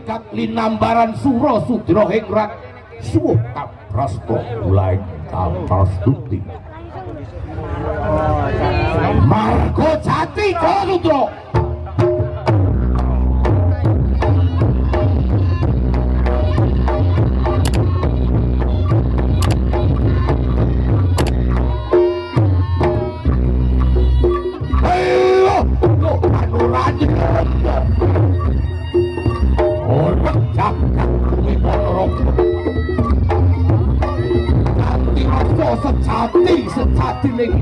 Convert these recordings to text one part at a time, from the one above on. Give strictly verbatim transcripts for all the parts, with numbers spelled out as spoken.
tingkat linambaran Sura Sudra Hengrat suwuh kaprasta mulai kaprastuti Marga Jati Jalutra orang jagat bumi Ponorogo nanti rasa sejati sejati lagi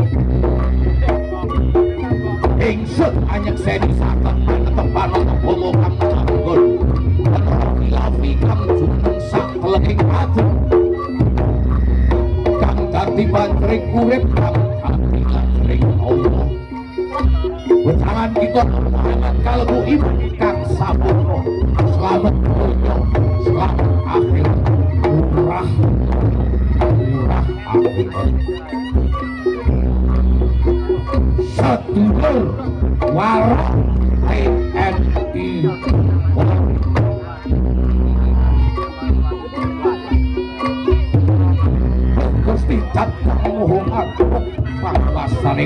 ingsun anyek seni saten menetepan bomo kang canggon ilawi kang juneng sak telenging padu kang dadi bantring urip kang dadi bantring Allah Wejangan kita sangat kalbu iman kang sampurna selamat dunia selamat akhir murah murah akhir sedulur warah T N I Gusti Datang mohon aku pangwasane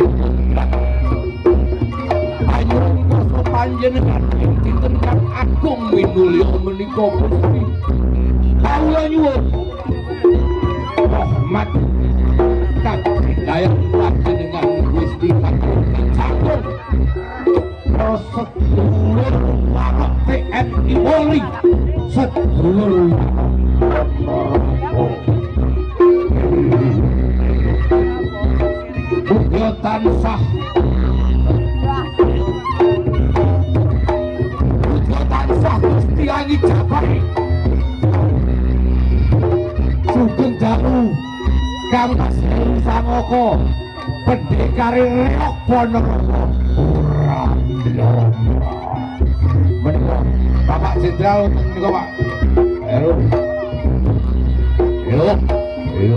panjenengan ing dinten kang agung minulya menika Gusti kawula nyuwun rahmat kadaya panjenengan Gusti Agung sedulur warok T N I Polri sedulur mugia tansah Gusti Jabar Sugeng Dalu Kang Heru Sangoko Pendekare Reok Ponorogo ora lomba menika Bapak Jenderal menika Pak Heru Heru Heru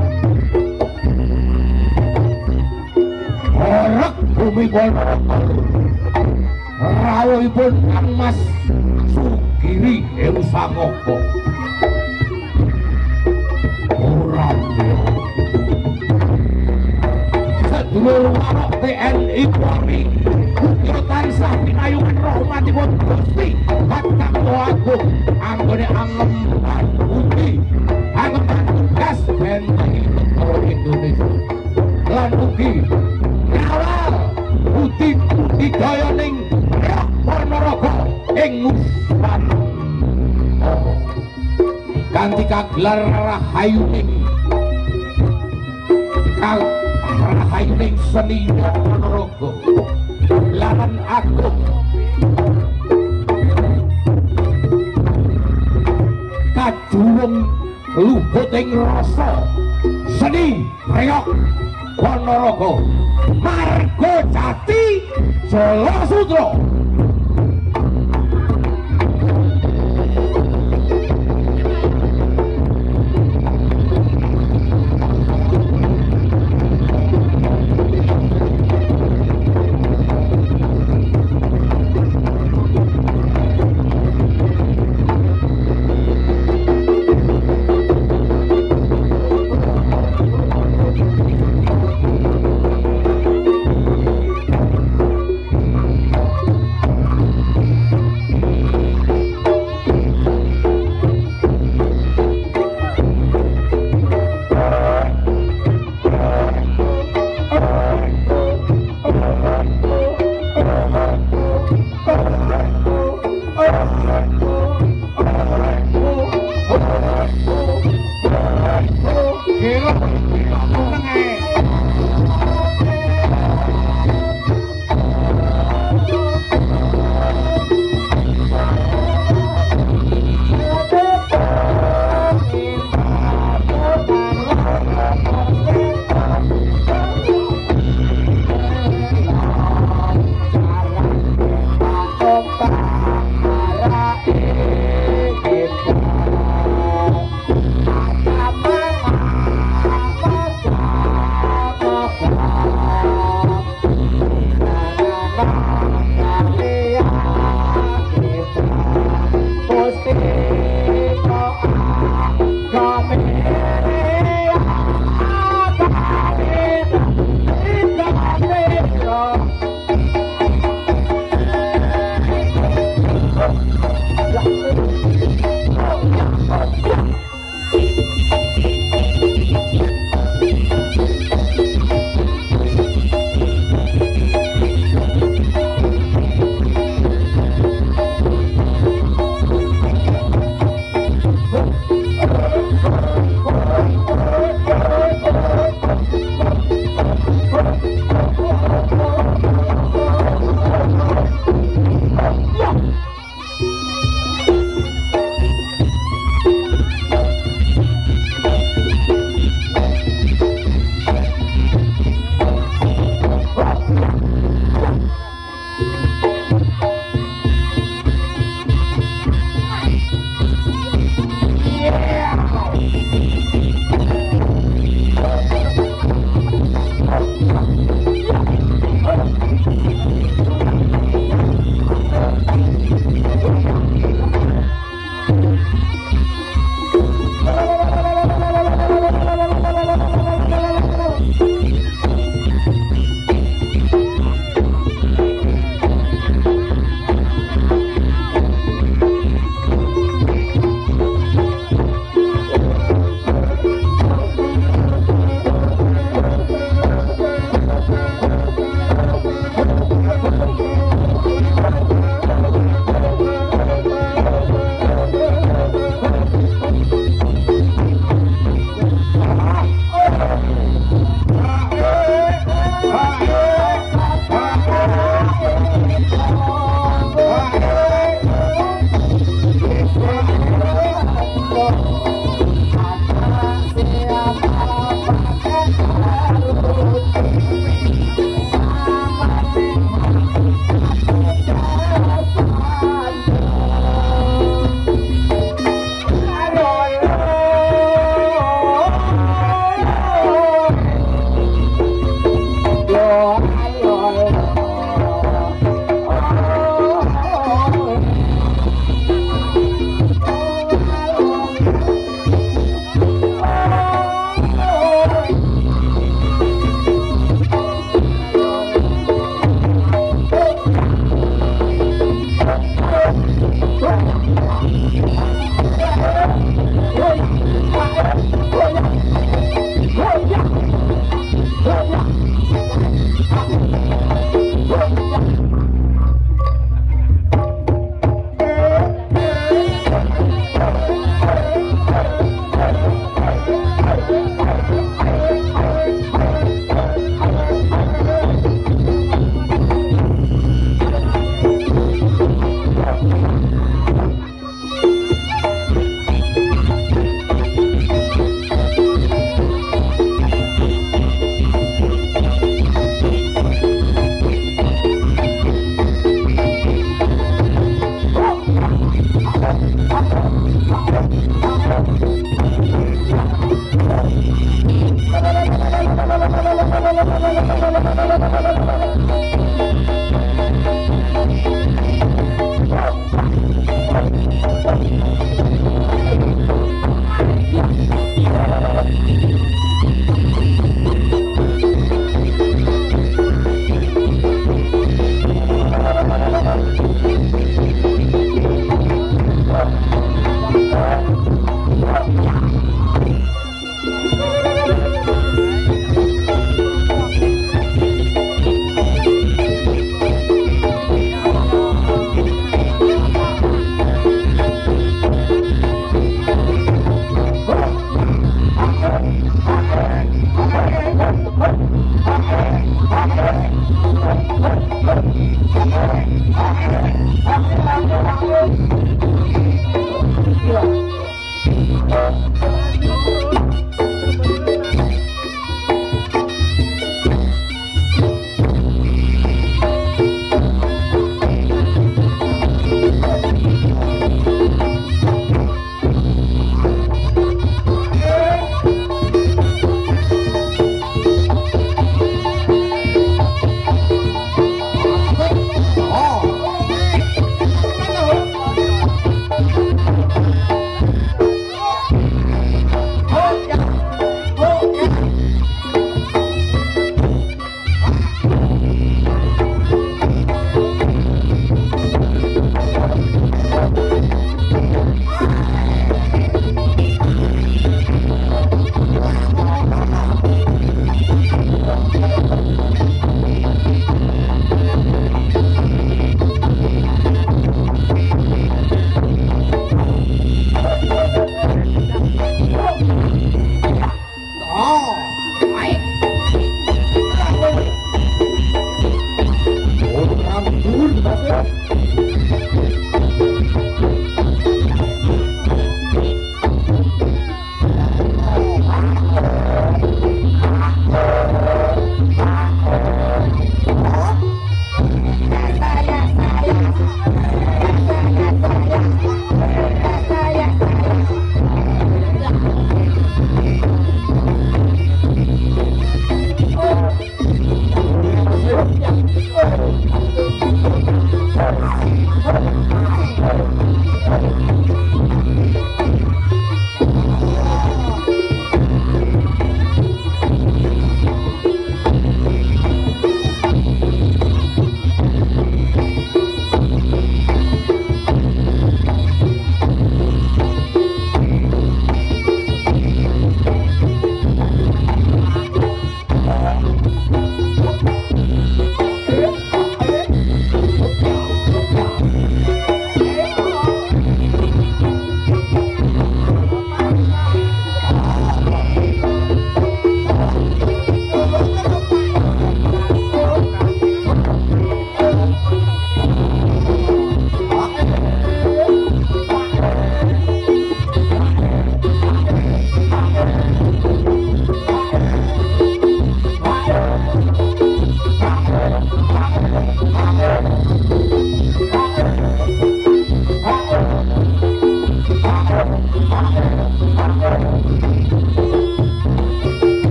Orek bumi Ponorogo rawuhipun Kang Mas Sugiri Heru Sangoko ora sedulur warok T N I Polri mugia tansah pinayungan rahmatipun Gusti Datang Agung anggone angem putih angem tugas benteng negara Indonesia lan ugi ngawal putih budidaya ning Ponorogo ing muspan kanthi kagelar rahayuning kang rahayuning seni Ponorogo lan agung kadurung luhuting rasa seni reok Ponorogo Marga Jati Jalutra Thank you.